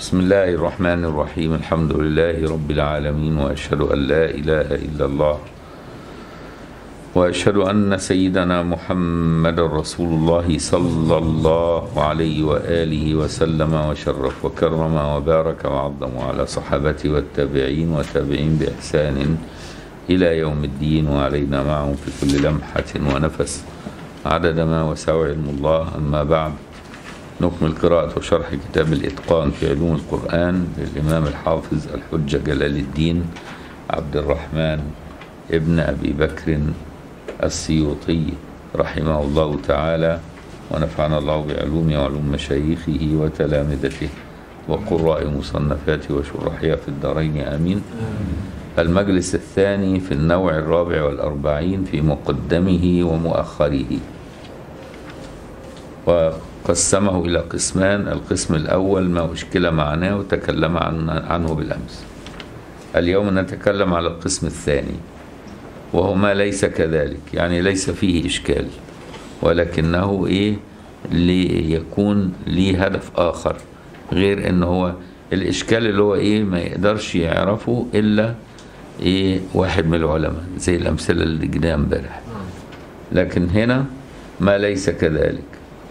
بسم الله الرحمن الرحيم. الحمد لله رب العالمين، وأشهد أن لا إله إلا الله، وأشهد أن سيدنا محمد رسول الله صلى الله عليه وآله وسلم وشرف وكرم وبارك وعظم على صحابته والتابعين وتابعين بإحسان إلى يوم الدين، وعلينا معهم في كل لمحة ونفس عدد ما وسع علم الله. أما بعد، نكمل قراءة وشرح كتاب الإتقان في علوم القرآن للإمام الحافظ الحجة جلال الدين عبد الرحمن ابن أبي بكر السيوطي رحمه الله تعالى، ونفعنا الله بعلومه وعلوم مشايخه وتلامذته وقراء مصنفاته وشرحها في الدارين آمين. المجلس الثاني في النوع 44 في مقدمه ومؤخره، وقسمه إلى قسمان. القسم الأول ما أشكل معناه وتكلم عنه بالأمس. اليوم نتكلم على القسم الثاني، وهو ما ليس كذلك، يعني ليس فيه إشكال، ولكنه ليكون ليه هدف آخر غير إن هو الإشكال اللي هو ما يقدرش يعرفه إلا واحد من العلماء، زي الأمثلة اللي جيناها امبارح. لكن هنا ما ليس كذلك،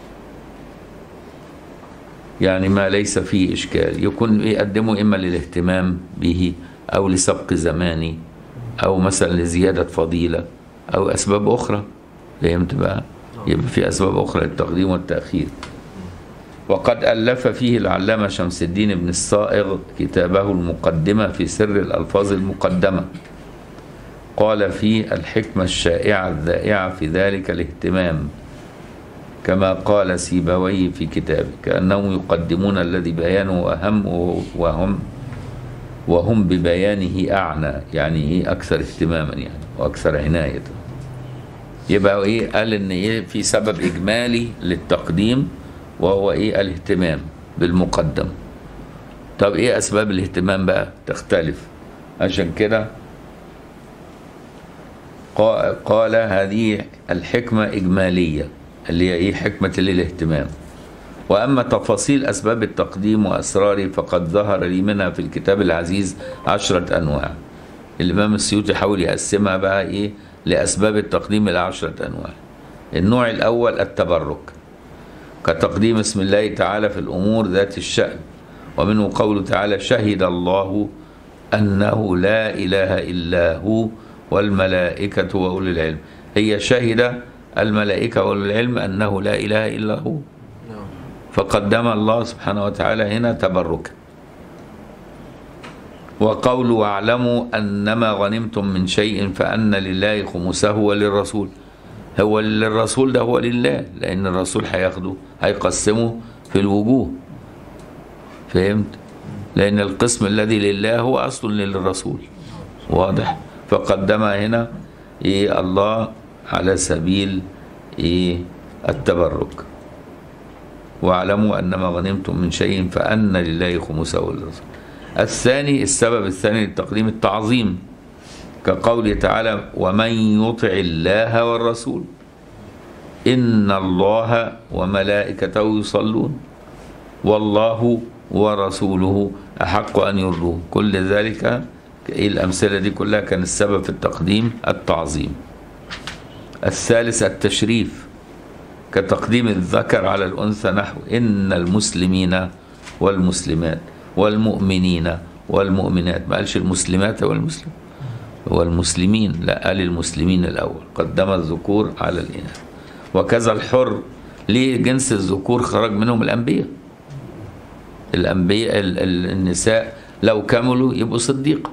يعني ما ليس فيه إشكال، يكون يقدمه إما للاهتمام به أو لسبق زماني أو مثلا لزيادة فضيلة أو أسباب أخرى. فهمت بقى؟ يبقى في أسباب أخرى للتقديم والتأخير. وقد ألف فيه العلامة شمس الدين بن الصائغ كتابه المقدمة في سر الألفاظ المقدمة. قال فيه: الحكمة الشائعة الذائعة في ذلك الاهتمام، كما قال سيبويه في كتابه، كأنهم يقدمون الذي بيانه أهم وهم ببيانه أعنى، يعني أكثر اهتماما يعني وأكثر عناية. يبقى قال إن في سبب إجمالي للتقديم، وهو الاهتمام بالمقدم. طب أسباب الاهتمام بقى؟ تختلف. عشان كده قال هذه الحكمة إجمالية، اللي هي حكمة الاهتمام. وأما تفاصيل أسباب التقديم وأسراره فقد ظهر لي منها في الكتاب العزيز 10 أنواع. الإمام السيوطي حاول يقسمها بقى لأسباب التقديم إلى 10 أنواع. النوع الأول التبرك، كتقديم اسم الله تعالى في الأمور ذات الشأن، ومنه قوله تعالى: شهد الله أنه لا إله إلا هو والملائكة وأولي العلم. هي شهد الملائكة وأولي العلم أنه لا إله إلا هو، فقدم الله سبحانه وتعالى هنا تبركا. وقوله: واعلموا أنما غنمتم من شيء فأن لله خمسه وللرسول. هو للرسول، ده هو لله، لأن الرسول هياخده هيقسمه في الوجوه. فهمت؟ لأن القسم الذي لله هو أصل للرسول، واضح؟ فقدمها هنا الله على سبيل التبرك. واعلموا أنما غنمتم من شيء فأن لله خمسه وللرسول. الثاني، السبب الثاني للتقديم التعظيم، كقوله تعالى: ومن يطع الله والرسول إن الله وملائكته يصلون والله ورسوله أحق أن يرضوه. كل ذلك الأمثلة دي كلها كان السبب في التقديم التعظيم. الثالث التشريف، كتقديم الذكر على الأنثى، نحو إن المسلمين والمسلمات والمؤمنين والمؤمنات. ما قالش المسلمات والمسلمين، لا، قال المسلمين الأول، قدم الذكور على الإناث. وكذا الحر، ليه جنس الذكور خرج منهم الأنبياء. النساء لو كملوا يبقوا صديقة،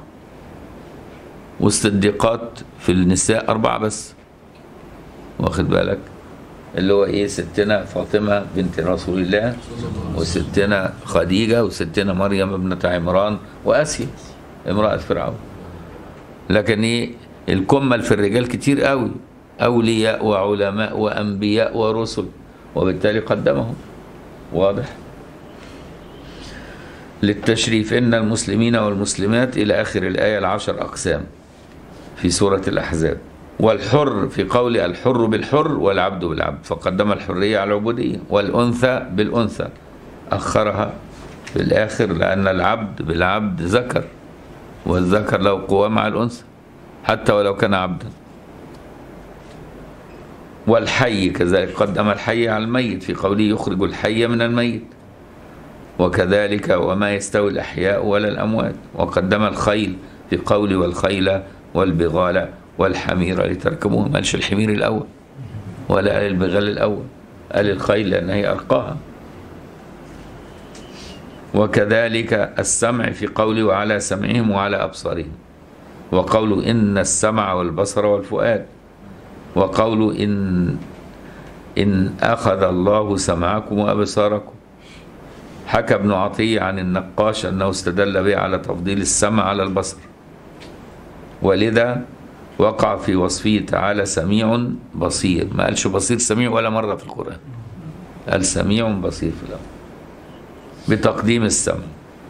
والصديقات في النساء 4 بس، واخد بالك؟ اللي هو ستنا فاطمة بنت رسول الله، وستنا خديجة، وستنا مريم ابنة عمران، وآسيا امرأة فرعون. لكن الكمل في الرجال كتير قوي، أولياء وعلماء وأنبياء ورسل، وبالتالي قدمهم. واضح؟ للتشريف، إن المسلمين والمسلمات إلى آخر الآية 10 أقسام في سورة الأحزاب. والحر في قول الحر بالحر والعبد بالعبد، فقدم الحرية على العبودية. والأنثى بالأنثى أخرها في الآخر، لأن العبد بالعبد ذكر، والذكر له قوة مع الأنثى حتى ولو كان عبدا. والحي كذلك قدم الحي على الميت في قوله يخرج الحي من الميت، وكذلك وما يستوي الأحياء ولا الأموات. وقدم الخيل في قوله والخيل والبغال والحمير لتركبوها، ما قالش الحمير الأول ولا قال البغال الأول، قال الخيل لأن هي أرقاها. وكذلك السمع في قوله وعلى سمعهم وعلى أبصارهم، وقوله إن السمع والبصر والفؤاد، وقوله إن أخذ الله سمعكم وأبصاركم. حكى ابن عطية عن النقاش أنه استدل به على تفضيل السمع على البصر، ولذا وقع في وصفه تعالى سميع بصير، ما قالش بصير سميع ولا مرة في القرآن، قال سميع بصير في الأول بتقديم السمع.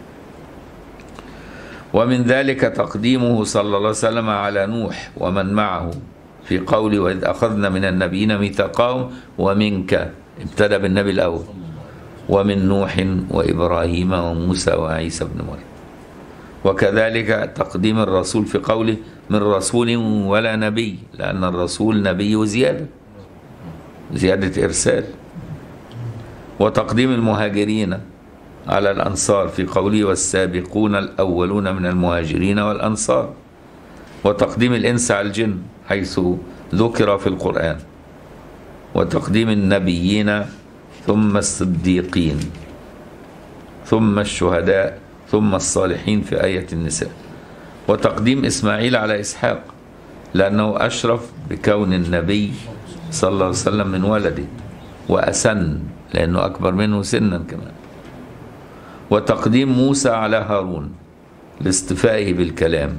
ومن ذلك تقديمه صلى الله عليه وسلم على نوح ومن معه في قوله وإذ أخذنا من النبيين ميثاقهم ومنك، ابتدأ بالنبي الأول، ومن نوح وإبراهيم وموسى وعيسى بن مريم. وكذلك تقديم الرسول في قوله من رسول ولا نبي، لأن الرسول نبي وزيادة، زيادة إرسال. وتقديم المهاجرين على الأنصار في قوله والسابقون الأولون من المهاجرين والأنصار. وتقديم الإنس على الجن حيث ذكر في القرآن. وتقديم النبيين ثم الصديقين ثم الشهداء ثم الصالحين في آية النساء. وتقديم إسماعيل على إسحاق لأنه أشرف بكون النبي صلى الله عليه وسلم من ولده، وأسن لأنه أكبر منه سنا كمان. وتقديم موسى على هارون لاصطفائه بالكلام،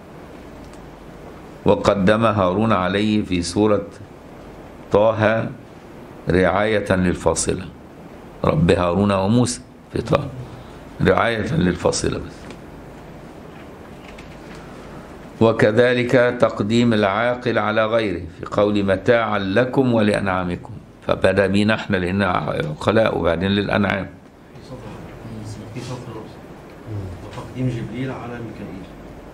وقدم هارون عليه في سورة طه رعاية للفاصلة، رب هارون وموسى في طه رعاية للفاصلة بس. وكذلك تقديم العاقل على غيره في قول متاعا لكم ولأنعامكم، فبدأ بينا احنا لأن عقلاء وبعدين للأنعام. في صف الرأس وتقديم جبريل على ميكائيل.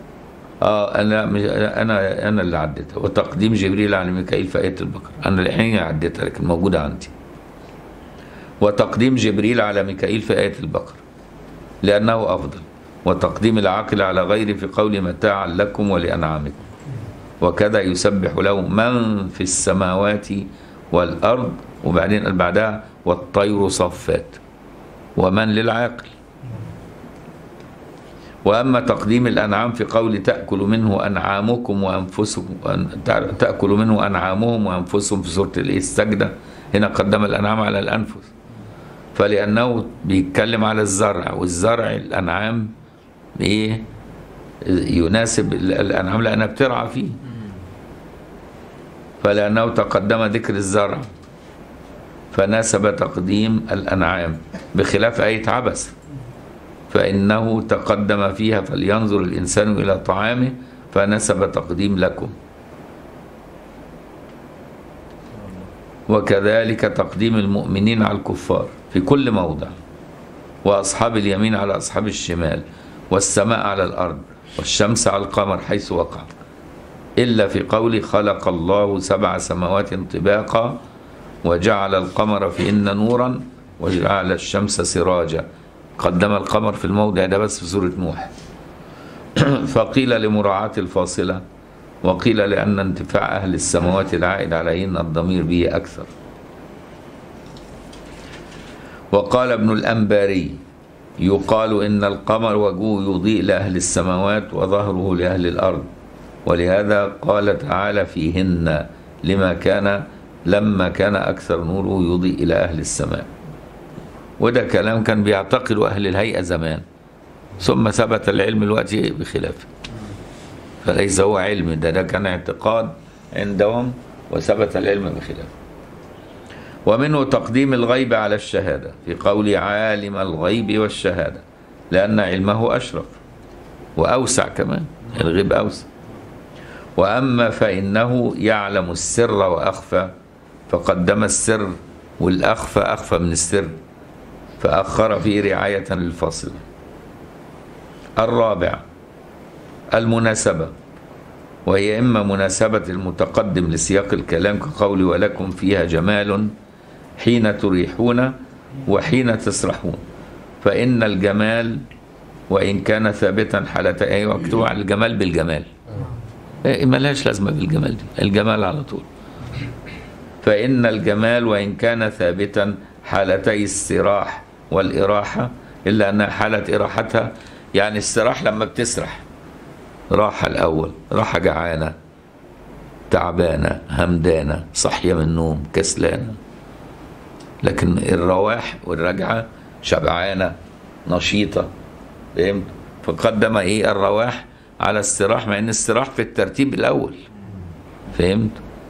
أنا اللي عديتها، وتقديم جبريل على ميكائيل في آية البقرة، أنا الحين عديتها لكن موجودة عندي. وتقديم جبريل على ميكائيل في آية البقرة لأنه أفضل. وتقديم العاقل على غيره في قول متاعا لكم ولأنعامكم. وكذا يسبح له من في السماوات والأرض، وبعدين قال بعدها والطير صفات، ومن للعاقل. وأما تقديم الأنعام في قول تأكل منه أنعامكم وأنفسكم، تأكل منه أنعامهم وأنفسهم في سورة السجدة، هنا قدم الأنعام على الأنفس، فلأنه بيتكلم على الزرع، والزرع الأنعام إيه يناسب الأنعام لأنها بترعى فيه، فلأنه تقدم ذكر الزرع فناسب تقديم الأنعام، بخلاف آية عبس فإنه تقدم فيها فلينظر الإنسان إلى طعامه فنسب تقديم لكم. وكذلك تقديم المؤمنين على الكفار في كل موضع، وأصحاب اليمين على أصحاب الشمال، والسماء على الأرض، والشمس على القمر حيث وقع، إلا في قول خلق الله 7 سماوات طباقا وجعل القمر فيهن نورا وجعل الشمس سراجا، قدم القمر في الموضع ده بس في سورة نوح. فقيل لمراعاة الفاصلة، وقيل لأن انتفاع أهل السماوات العائد عليهن الضمير به أكثر. وقال ابن الأنباري يقال إن القمر وجهه يضيء لأهل السماوات وظهره لأهل الأرض، ولهذا قال تعالى فيهن لما كان أكثر نوره يضيء إلى أهل السماء. وده كلام كان بيعتقده أهل الهيئة زمان، ثم ثبت العلم الوقت بخلافه، فليس هو علم، ده كان اعتقاد عندهم وثبت العلم بخلافه. ومنه تقديم الغيب على الشهادة في قول عالم الغيب والشهادة، لأن علمه أشرف وأوسع كمان، الغيب أوسع. وأما فإنه يعلم السر وأخفى، فقدم السر، والأخفى أخفى من السر، فأخر فيه رعاية للفصل. الرابع المناسبة، وهي إما مناسبة المتقدم لسياق الكلام كقول ولكم فيها جمال حين تريحون وحين تسرحون، فإن الجمال وإن كان ثابتا حالتين. أيوة مكتوب على الجمال بالجمال، ملهاش لازمة بالجمال دي، الجمال على طول. فإن الجمال وإن كان ثابتا حالتي السراح والإراحة، إلا أنها حالة إراحتها يعني السراح لما بتسرح راحة الأول، راحة جعانة تعبانة همدانة صحية من النوم كسلانة، لكن الرواح والرجعة شبعانة نشيطة. فهمت؟ فقدم إيه الرواح على السراح، مع إن السراح في الترتيب الأول. فهمت؟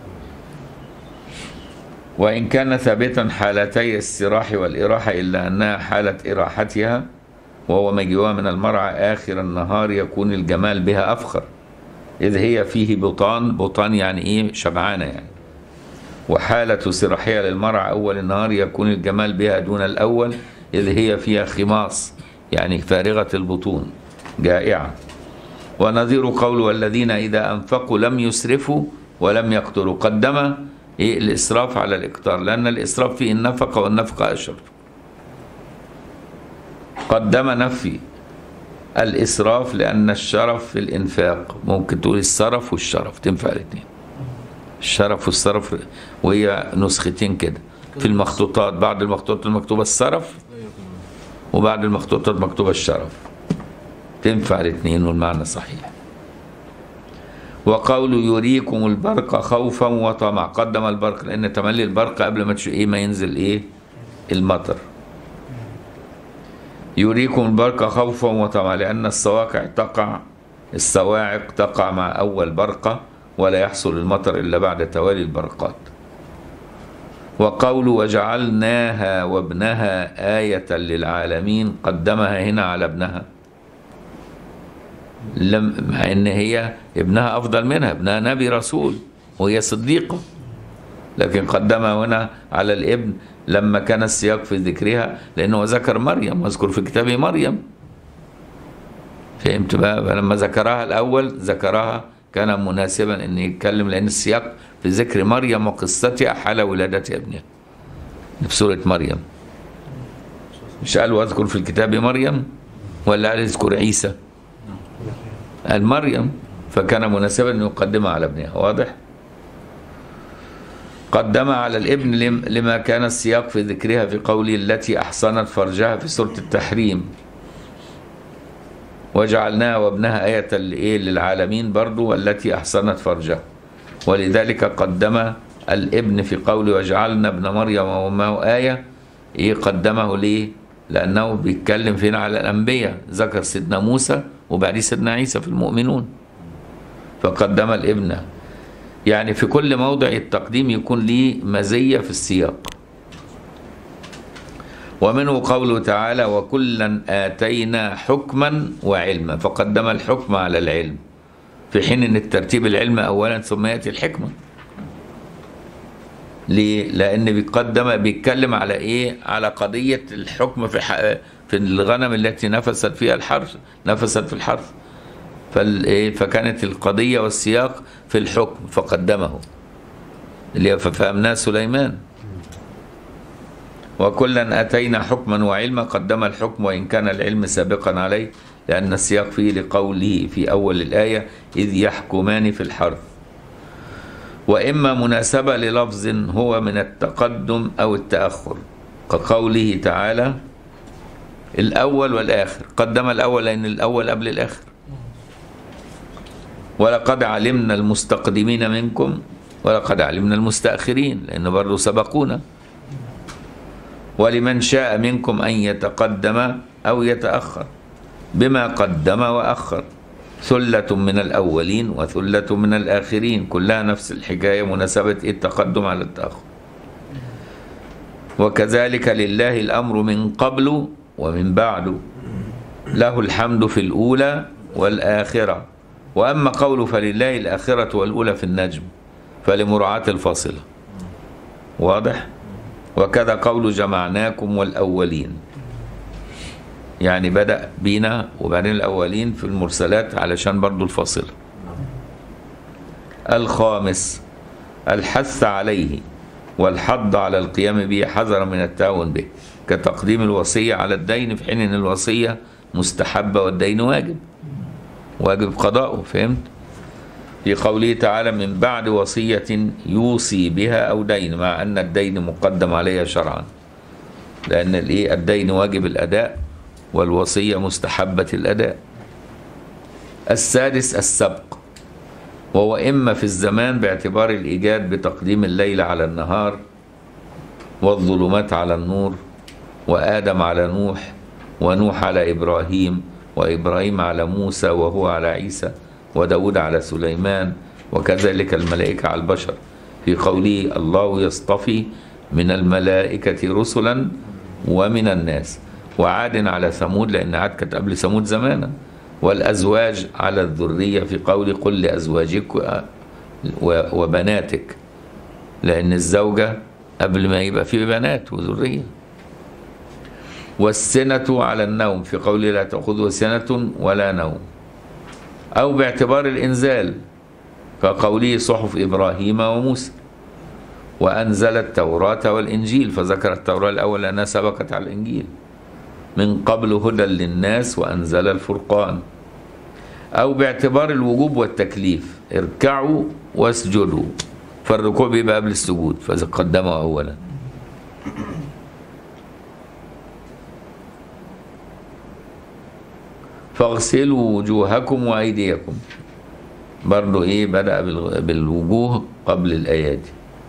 وإن كان ثابتا حالتي السراح والإراحة، إلا أنها حالة إراحتها وهو مجيئها من المرعى آخر النهار يكون الجمال بها أفخر، إذ هي فيه بطان يعني إيه شبعانة يعني. وحالة سراحها للمرعى أول النهار يكون الجمال بها دون الأول، إذ هي فيها خماص يعني فارغة البطون جائعة. ونظير قول والذين إذا أنفقوا لم يسرفوا ولم يقتروا، قدم إيه الإسراف على الإقتار، لأن الإسراف فيه النفقة والنفقة أشرف. قدم نفي الإسراف لأن الشرف في الإنفاق، ممكن تقول السرف والشرف تنفع الاثنين، الشرف والصرف، وهي نسختين كده في المخطوطات، بعض المخطوطات المكتوبة السرف وبعض المخطوطات مكتوبة الشرف، تنفع الاثنين والمعنى صحيح. وقول يريكم البرق خوفا وطمع، قدم البرق لأن تملي البرق قبل ما ينزل المطر. يريكم البرق خوفا وطمعا لأن الصواعق تقع مع أول برقة، ولا يحصل المطر إلا بعد توالي البرقات. وقول وجعلناها وابنها آية للعالمين، قدمها هنا على ابنها، مع ان هي ابنها افضل منها، ابنها نبي رسول وهي صديقة، لكن قدمها هنا على الابن لما كان السياق في ذكرها، لانه ذكر مريم واذكر في كتابه مريم. فهمت بقى؟ لما ذكرها الاول ذكرها كان مناسبا ان يتكلم، لان السياق في ذكر مريم وقصتها حال ولادة ابنها في سورة مريم. مش قال واذكر في الكتاب مريم ولا قال اذكر عيسى؟ قال مريم، فكان مناسبا أن يقدمها على ابنها. واضح؟ قدمها على الابن لما كان السياق في ذكرها في قوله التي أحصنت فرجها في سورة التحريم، وجعلناها وابنها آية للعالمين برضو، والتي أحصنت فرجها، ولذلك قدم الابن في قوله وجعلنا ابن مريم وأمه آية. قدمه ليه؟ لأنه بيتكلم فينا على الأنبياء، ذكر سيدنا موسى وبعديه سيدنا عيسى في المؤمنون، فقدم الابن. يعني في كل موضع التقديم يكون ليه مزية في السياق. ومنه قوله تعالى وكلا آتينا حكما وعلما، فقدم الحكم على العلم، في حين ان الترتيب العلم اولا ثم يأتي الحكمة. ليه؟ لأن بيتكلم على على قضية الحكم في الغنم التي نفست فيها الحرث، نفست في الحرث، فكانت القضية والسياق في الحكم فقدمه، اللي ففهمناه سليمان. وكلا أتينا حكما وعلما، قدم الحكم وإن كان العلم سابقا عليه، لأن السياق فيه لقوله في أول الآية إذ يحكمان في الحرث. وإما مناسبة للفظ هو من التقدم أو التأخر، كقوله تعالى الأول والآخر، قدم الأول لأن الأول قبل الآخر. ولقد علمنا المستقدمين منكم ولقد علمنا المستأخرين، لأنه برضو سبقونا. ولمن شاء منكم أن يتقدم أو يتأخر بما قدم وأخر، ثلة من الأولين وثلة من الآخرين، كلها نفس الحكاية، مناسبة التقدم على التأخر. وكذلك لله الأمر من قبل ومن بعد، له الحمد في الأولى والآخرة. وأما قوله فلله الآخرة والأولى في النجم، فلمراعاة الفاصلة. واضح؟ وكذا قول جمعناكم والأولين، يعني بدأ بينا وبعدين الأولين في المرسلات علشان برضو الفاصلة. الخامس الحث عليه والحض على القيام به حذرا من التهاون به، كتقديم الوصية على الدين في حين أن الوصية مستحبة والدين واجب قضاؤه. فهمت؟ في قوله تعالى من بعد وصية يوصي بها أو دين، مع أن الدين مقدم عليها شرعا، لأن الدين واجب الأداء والوصية مستحبة الأداء. السادس السبق، وهو إما في الزمان باعتبار الإيجاد بتقديم الليل على النهار والظلمات على النور، وآدم على نوح، ونوح على إبراهيم، وإبراهيم على موسى وهو على عيسى، وداود على سليمان، وكذلك الملائكة على البشر، في قوله الله يصطفي من الملائكة رسلا ومن الناس، وعاد على ثمود لأن عاد كانت قبل ثمود زمانا، والأزواج على الذرية في قول قل لأزواجك وبناتك، لأن الزوجة قبل ما يبقى فيه بنات وذرية. والسنة على النوم في قوله لا تأخذه سنة ولا نوم، أو باعتبار الإنزال كقوله صحف إبراهيم وموسى، وأنزل التوراة والإنجيل، فذكر التوراة الأول لأنها سبقت على الإنجيل، من قبل هدى للناس وأنزل الفرقان. أو باعتبار الوجوب والتكليف اركعوا واسجدوا، فالركوع بيبقى قبل السجود فقدمه أولا. فاغسلوا وجوهكم وأيديكم، برضو بدأ بالوجوه قبل الآيات.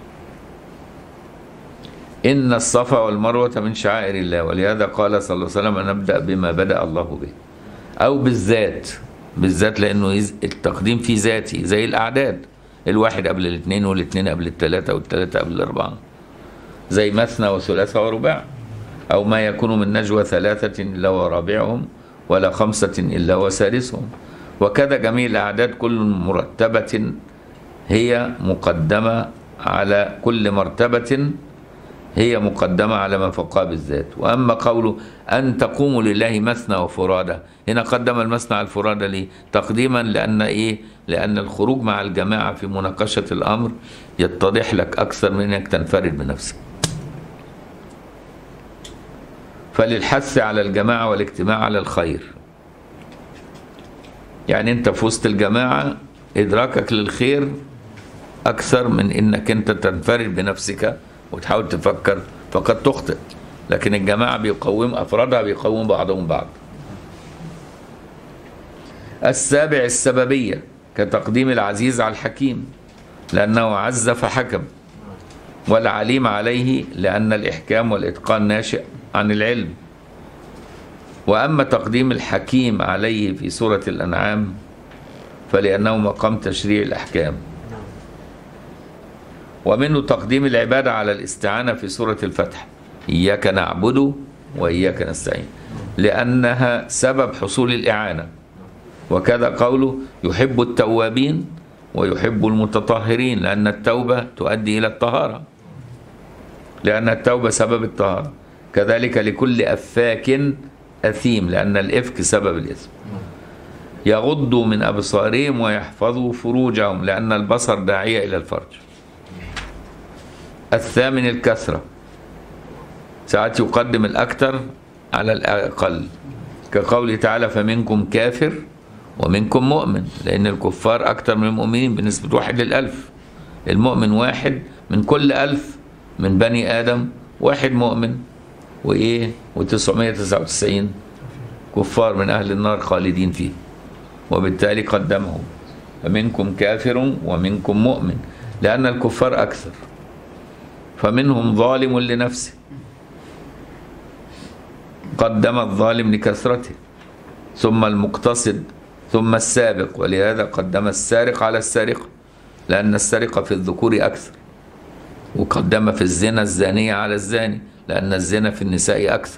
إن الصفا والمروة من شعائر الله، ولهذا قال صلى الله عليه وسلم نبدأ بما بدأ الله به. أو بالذات لأنه التقديم فيه ذاتي، زي الأعداد، الواحد قبل الاثنين والاثنين قبل الثلاثة والثلاثة قبل الأربعة، زي مثنى وثلاثة ورباع. أو ما يكون من نجوى ثلاثة إلا ورابعهم ولا خمسة إلا وسادسهم، وكذا جميع الأعداد كل مرتبة هي مقدمة على كل مرتبة، هي مقدمة على ما فوقها بالذات. وأما قوله أن تقوموا لله مثنى وفرادى، هنا قدم المثنى على الفرادى ليه؟ تقديما لأن الخروج مع الجماعة في مناقشة الأمر يتضح لك أكثر من أنك تنفرد بنفسك. فللحث على الجماعة والاجتماع على الخير، يعني أنت في وسط الجماعة إدراكك للخير أكثر من أنك أنت تنفرد بنفسك وتحاول تفكر، فقد تخطئ. لكن الجماعة أفرادها بيقوم بعضهم بعض. السابع السببية، كتقديم العزيز على الحكيم لأنه عز فحكم، والعليم عليه لأن الإحكام والإتقان ناشئ عن العلم. وأما تقديم الحكيم عليه في سورة الأنعام فلأنه مقام تشريع الأحكام. ومنه تقديم العبادة على الاستعانة في سورة الفتح، إياك نعبد وإياك نستعين، لأنها سبب حصول الإعانة. وكذا قوله يحب التوابين ويحب المتطهرين، لأن التوبة تؤدي إلى الطهارة، لأن التوبة سبب الطهارة. كذلك لكل أفاك أثيم، لأن الإفك سبب الإثم. يغضوا من أبصارهم ويحفظوا فروجهم، لأن البصر داعية إلى الفرج. الثامن الكثرة، ساعات يقدم الأكثر على الأقل، كقوله تعالى فمنكم كافر ومنكم مؤمن، لأن الكفار أكثر من المؤمنين بنسبة 1 للألف. المؤمن 1 من كل 1000 من بني آدم، 1 مؤمن و999 كفار من أهل النار خالدين فيه، وبالتالي قدمه فمنكم كافر ومنكم مؤمن، لأن الكفار أكثر. فمنهم ظالم لنفسه، قدم الظالم لكثرته، ثم المقتصد، ثم السابق، ولهذا قدم السارق على السارقة، لأن السرقة في الذكور أكثر. وقدم في الزنا الزانية على الزاني، لأن الزنا في النساء أكثر.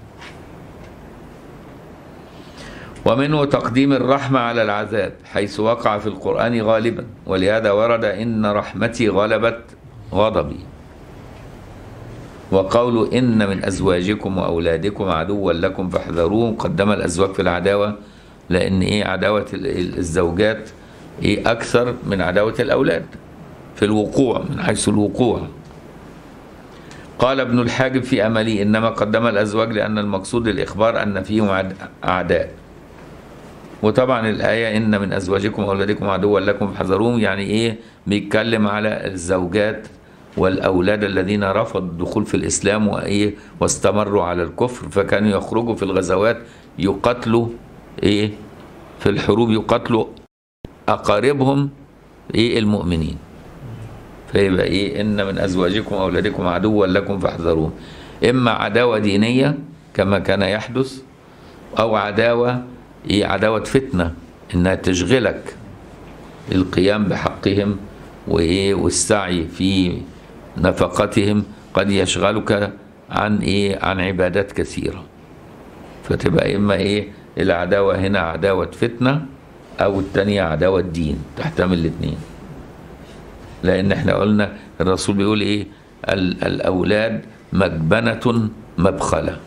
ومنه تقديم الرحمة على العذاب حيث وقع في القرآن غالبا، ولهذا ورد إن رحمتي غلبت غضبي. وقوله إن من أزواجكم وأولادكم عدوا لكم فاحذروهم، قدم الأزواج في العداوة لأن إيه عداوة الزوجات إيه أكثر من عداوة الأولاد في الوقوع من حيث الوقوع. قال ابن الحاجب في أملي إنما قدم الأزواج لأن المقصود الإخبار أن فيهم أعداء. وطبعا الآية إن من أزواجكم وأولادكم عدوا لكم فاحذروهم يعني إيه بيتكلم على الزوجات والأولاد الذين رفضوا الدخول في الإسلام وإيه واستمروا على الكفر، فكانوا يخرجوا في الغزوات يقتلوا إيه في الحروب يقتلوا أقاربهم إيه المؤمنين. فيبقى إيه إن من أزواجكم وأولادكم عدوا لكم فاحذروهم، إما عداوة دينية كما كان يحدث أو عداوة إيه عداوة فتنة إنها تشغلك القيام بحقهم وإيه والسعي في نفقتهم قد يشغلك عن إيه عن عبادات كثيرة. فتبقى إما إيه العداوة هنا عداوة فتنة أو التانية عداوة دين، تحتمل الاثنين. لأن احنا قلنا الرسول بيقول إيه الأولاد مجبنة مبخلة.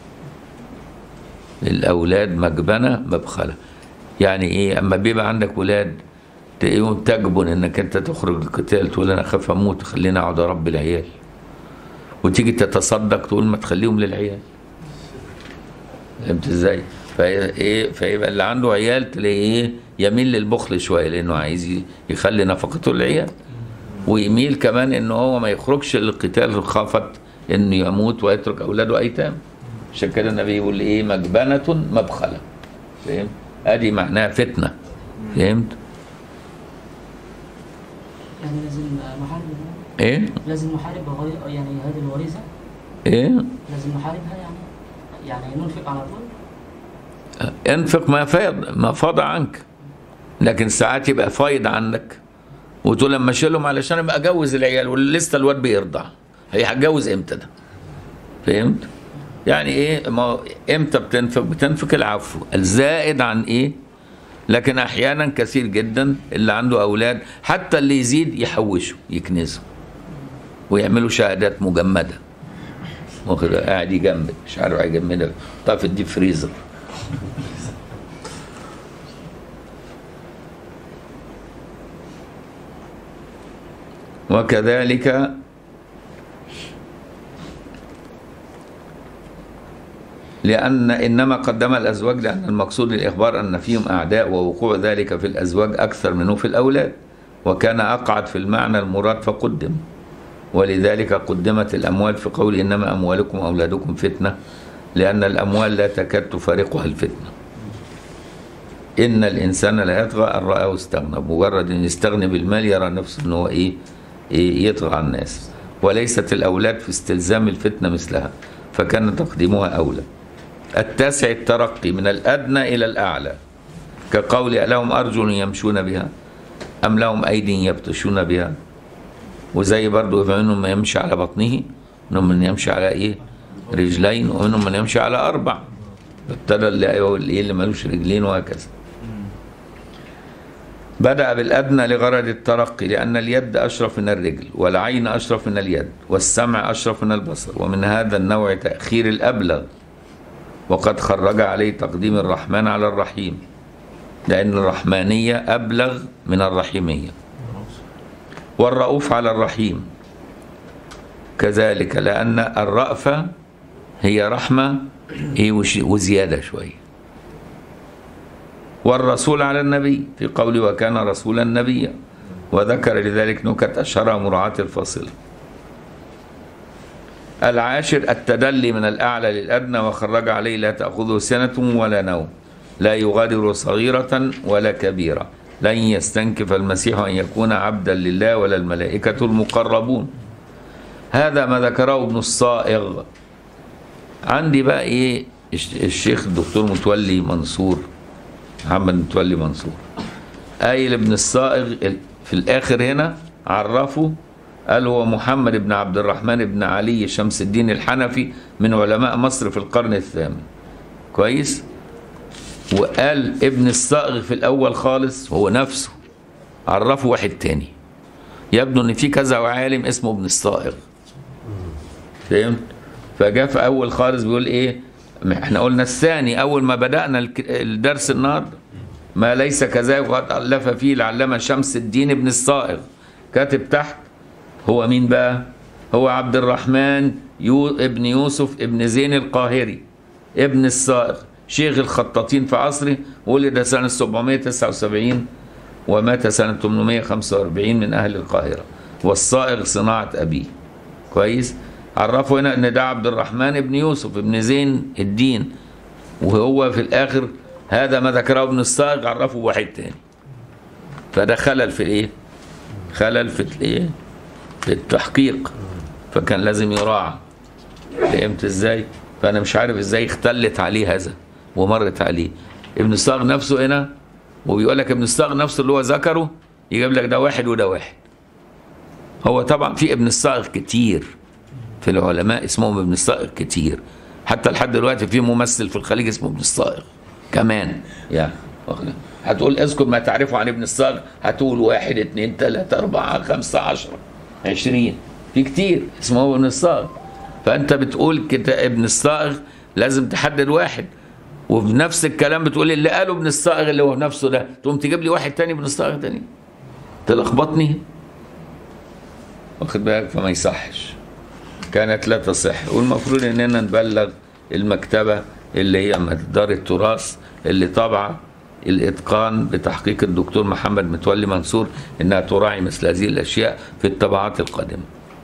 الأولاد مجبنة مبخلة يعني إيه أما بيبقى عندك ولاد تجبن إنك أنت تخرج القتال تقول أنا أخاف أموت خلينا أقعد أربي العيال، وتيجي تتصدق تقول ما تخليهم للعيال. فهمت إزاي؟ فيبقى اللي عنده عيال تلاقيه يميل للبخل شوية لأنه عايز يخلي نفقته للعيال، ويميل كمان إنه هو ما يخرجش للقتال خافت إنه يموت ويترك أولاده أيتام. عشان كده النبي يقول إيه مجبنة مبخلة. فهمت؟ أدي معناها فتنة. فهمت؟ يعني لازم نحارب إيه؟ لازم نحارب يعني هذه الوريثة؟ إيه؟ لازم نحاربها يعني ننفق على طول؟ انفق ما فاض عنك، لكن ساعات يبقى فايض عنك وتقول لما اشيلهم علشان ابقى اجوز العيال ولسه الواد بيرضع، هيتجوز امتى ده؟ فهمت؟ يعني ايه ما امتى بتنفق العفو الزائد عن ايه؟ لكن احيانا كثير جدا اللي عنده اولاد حتى اللي يزيد يحوشوا يكنزوا ويعملوا شهادات مجمده، واخد قاعد يجمد مش عارف هيجمدها طب في الديب فريزر. وكذلك إنما قدم الأزواج لأن المقصود الإخبار أن فيهم أعداء ووقوع ذلك في الأزواج أكثر منه في الأولاد، وكان أقعد في المعنى المراد فقدم، ولذلك قدمت الأموال في قول إنما أموالكم وأولادكم فتنة، لأن الأموال لا تكاد تفارقها الفتنة. إن الإنسان لا يطغى أن رآه استغنى، مجرد أن يستغني بالمال يرى نفسه أنه إيه يطغى على الناس، وليست الأولاد في استلزام الفتنة مثلها، فكان تقديمها أولى. التاسع الترقي من الأدنى إلى الأعلى، كقول لهم أرجل يمشون بها أم لهم أيدي يبطشون بها، وزي برضو منهم من يمشي على بطنه، منهم من يمشي على إيه رجلين، ومنهم من يمشي على أربع، ابتدى اللي ملوش رجلين وهكذا. بدأ بالأدنى لغرض الترقي، لأن اليد أشرف من الرجل، والعين أشرف من اليد، والسمع أشرف من البصر، ومن هذا النوع تأخير الأبلغ، وقد خرج عليه تقديم الرحمن على الرحيم، لأن الرحمانية أبلغ من الرحيمية، والرؤوف على الرحيم كذلك، لأن الرأفة هي رحمة وزيادة شوية. والرسول على النبي في قوله وكان رسولا نبيا، وذكر لذلك نكت أشهرها مراعاة الفاصلة. العاشر التدلي من الأعلى للأدنى، وخرج عليه لا تأخذه سنة ولا نوم، لا يغادر صغيرة ولا كبيرة، لن يستنكف المسيح أن يكون عبدا لله ولا الملائكة المقربون. هذا ما ذكره ابن الصائغ. عندي بقى إيه الشيخ الدكتور متولي منصور، محمد متولي منصور، قايل ابن الصائغ في الآخر هنا عرفه، قال هو محمد بن عبد الرحمن بن علي شمس الدين الحنفي من علماء مصر في القرن الثامن. كويس؟ وقال ابن الصائغ في الأول خالص هو نفسه عرفه واحد تاني، يبدو ان في كذا عالم اسمه ابن الصائغ. فهمت؟ فجاء في اول خالص بيقول ايه، احنا قلنا الثاني اول ما بدأنا الدرس النهارده، ما ليس كذلك وقد ألف فيه العلامة شمس الدين ابن الصائغ، كاتب تحت هو مين بقى؟ هو عبد الرحمن ابن يوسف ابن زين القاهري ابن الصائغ، شيخ الخطاطين في عصره، ولد سنة 779 ومات سنة 845 من أهل القاهرة، والصائغ صناعة أبيه. كويس؟ عرفوا هنا ان ده عبد الرحمن ابن يوسف ابن زين الدين، وهو في الاخر هذا ما ذكره ابن الصائغ عرفه واحد تاني. فده خلل في الايه؟ خلل في الايه؟ في التحقيق، فكان لازم يراعى. فهمت ازاي؟ فانا مش عارف ازاي اختلت عليه هذا ومرت عليه. ابن الصائغ نفسه هنا وبيقول لك ابن الصائغ نفسه اللي هو ذكره يجيب لك ده واحد وده واحد. هو طبعا في ابن الصائغ كتير في العلماء اسمهم ابن الصائغ كتير، حتى لحد دلوقتي في ممثل في الخليج اسمه ابن الصائغ كمان. يعني هتقول اذكر ما تعرفه عن ابن الصائغ، هتقول 1 2 3 4 5 10 20، في كتير اسمه ابن الصائغ. فانت بتقول كده ابن الصائغ لازم تحدد واحد، وبنفس الكلام بتقول اللي قاله ابن الصائغ اللي هو نفسه ده، تقوم تجيب لي واحد تاني ابن الصائغ تاني، تلخبطني. واخد بالك؟ فما يصحش، كانت لا تصح. والمفروض اننا نبلغ المكتبه اللي هي دار التراث اللي طابعه الاتقان بتحقيق الدكتور محمد متولي منصور انها تراعي مثل هذه الاشياء في الطبعات القادمه.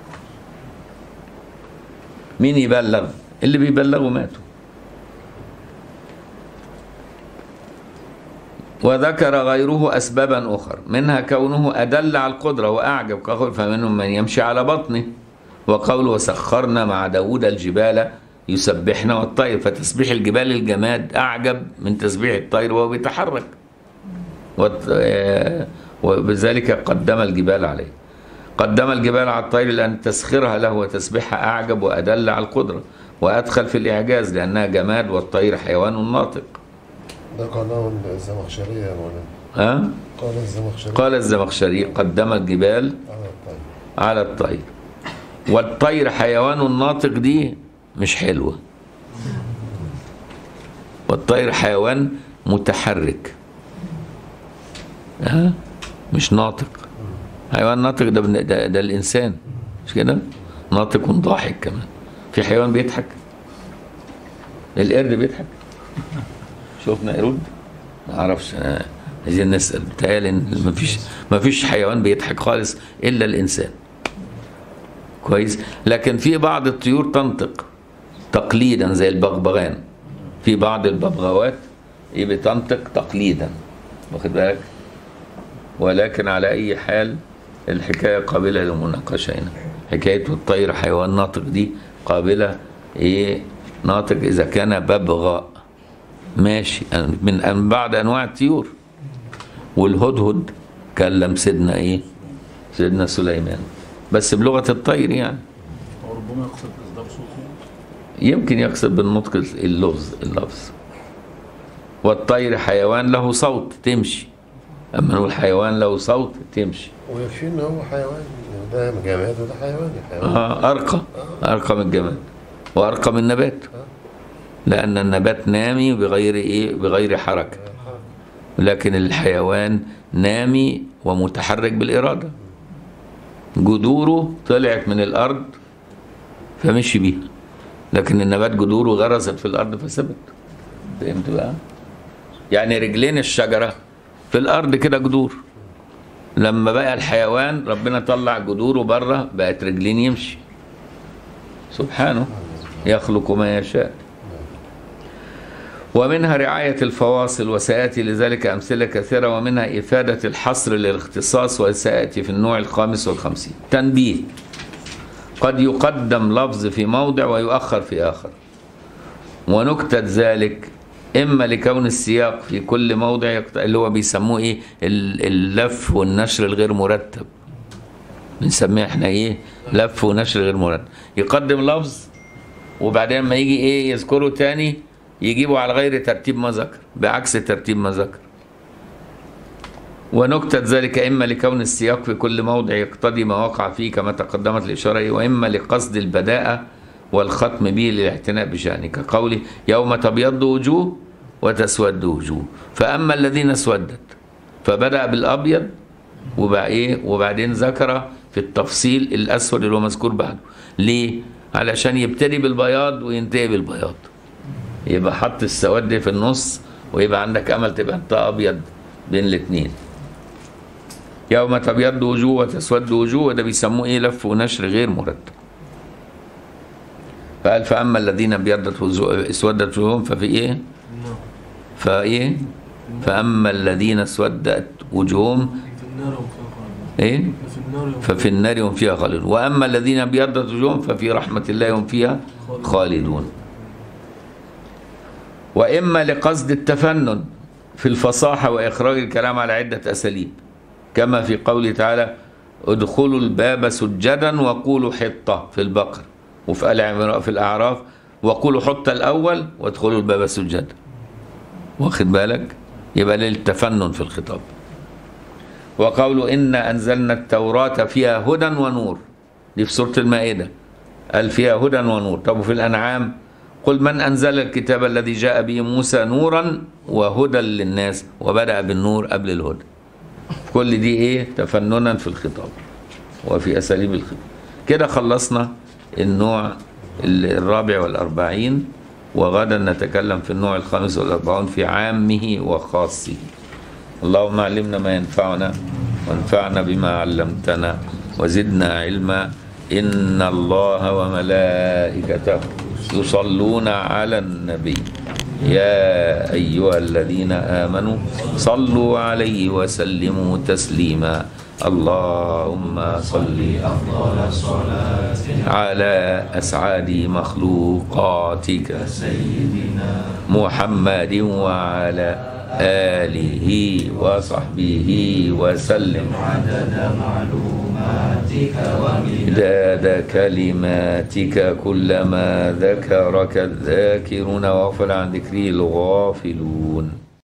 مين يبلغ؟ اللي بيبلغوا ماتوا. وذكر غيره أسبابا أخرى منها كونه أدل على القدرة وأعجب، كقول فمنهم من يمشي على بطنه، وقوله وسخرنا مع داود الجبال يسبحن والطير، فتسبيح الجبال الجماد أعجب من تسبيح الطير وهو بيتحرك، وبذلك قدم الجبال عليه. قدم الجبال على الطير لأن تسخيرها له وتسبيحها أعجب وأدل على القدرة، وأدخل في الإعجاز لأنها جماد والطير حيوان ناطق. ده قاله الزمخشري يا مولانا. ها؟ قال الزمخشري. قال الزمخشري قدم الجبال على الطير. والطير حيوان ناطق دي مش حلوة. والطير حيوان متحرك. ها؟ مش ناطق. حيوان ناطق ده الإنسان، مش كده؟ ناطق وضاحك كمان. في حيوان بيضحك؟ القرد بيضحك؟ شوفنا قرود؟ ما اعرفش، عايزين نسال. بتهيألي ان مفيش حيوان بيضحك خالص الا الانسان. كويس؟ لكن في بعض الطيور تنطق تقليدا زي البغبغان. في بعض الببغاوات بتنطق تقليدا، واخد بالك؟ ولكن على اي حال الحكايه قابله للمناقشه هنا. حكايه الطير حيوان ناطق دي قابله ناطق اذا كان ببغاء ماشي من بعض انواع الطيور. والهدهد كلم سيدنا سيدنا سليمان بس بلغه الطير يعني. وربما يقصد اصدار صوته، يمكن يقصد بالنطق اللفظ. والطير حيوان له صوت تمشي، اما نقول حيوان له صوت تمشي. ويكفي ان هو حيوان، ده جماد وده حيوان. ارقى من الجماد وارقى من النبات، لأن النبات نامي بغير حركة، لكن الحيوان نامي ومتحرك بالإرادة. جذوره طلعت من الأرض فمشي بيها، لكن النبات جذوره غرست في الأرض فثبت. فهمت بقى؟ يعني رجلين الشجرة في الأرض كده جذور، لما بقى الحيوان ربنا طلع جذوره بره بقت رجلين يمشي. سبحانه يخلق ما يشاء. ومنها رعاية الفواصل، وسيأتي لذلك أمثلة كثيرة، ومنها إفادة الحصر للاختصاص، وسيأتي في النوع 55. تنبيه: قد يقدم لفظ في موضع ويؤخر في آخر، ونكتة ذلك إما لكون السياق في كل موضع اللي هو بيسموه اللف والنشر الغير مرتب، بنسميه احنا لف ونشر غير مرتب. يقدم لفظ وبعدين ما يجي يذكره تاني يجيبه على غير ترتيب ما ذكر، بعكس ترتيب ما ذكر. ونكتة ذلك إما لكون السياق في كل موضع يقتضي ما وقع فيه كما تقدمت الإشارة، وإما لقصد البداءة والختم به للاعتناء بشأنه، كقوله يوم تبيض وجوه وتسود وجوه، فأما الذين اسودت فبدأ بالأبيض وبعدين ذكر في التفصيل الأسود اللي هو مذكور بعده. ليه؟ علشان يبتدي بالبياض وينتهي بالبياض، يبقى حط السواد في النص ويبقى عندك أمل تبقى أنت أبيض بين الاثنين. يوم تبيض وجوه وتسود وجوه، وده بيسموه إيه؟ لف ونشر غير مرتب. فقال فأما الذين اسودت وجوههم ففي إيه؟ فإيه؟ فأما الذين اسودت وجوههم إيه؟ ففي النار هم فيها خالدون، وأما الذين ابيضت وجوههم ففي رحمة الله هم فيها خالدون. وإما لقصد التفنن في الفصاحة وإخراج الكلام على عدة أساليب، كما في قوله تعالى ادخلوا الباب سجدا وقولوا حطة في البقر، وفي آل عمران في الأعراف وقولوا حطة الأول وادخلوا الباب سجدا. واخد بالك؟ يبقى للتفنن في الخطاب. وقوله إنا أنزلنا التوراة فيها هدى ونور، دي في سورة المائدة قال فيها هدى ونور. طب وفي الأنعام قل من أنزل الكتاب الذي جاء به موسى نورا وهدى للناس، وبدأ بالنور قبل الهدى. كل دي إيه؟ تفننا في الخطاب وفي أساليب الخطاب. كده خلصنا النوع الرابع والأربعين، وغدا نتكلم في النوع الخامس والأربعون في عامه وخاصه. اللهم علمنا ما ينفعنا وانفعنا بما علمتنا وزدنا علما. إن الله وملائكته يصلون على النبي يا أيها الذين آمنوا صلوا عليه وسلموا تسليما. اللهم صل أفضل الصلاة على أسعد مخلوقاتك سيدنا محمد وعلى آله وصحبه وسلم عدد معلوماتك ومداد كلماتك، كلما ذكرك الذاكرون وغفل عن ذكره الغافلون.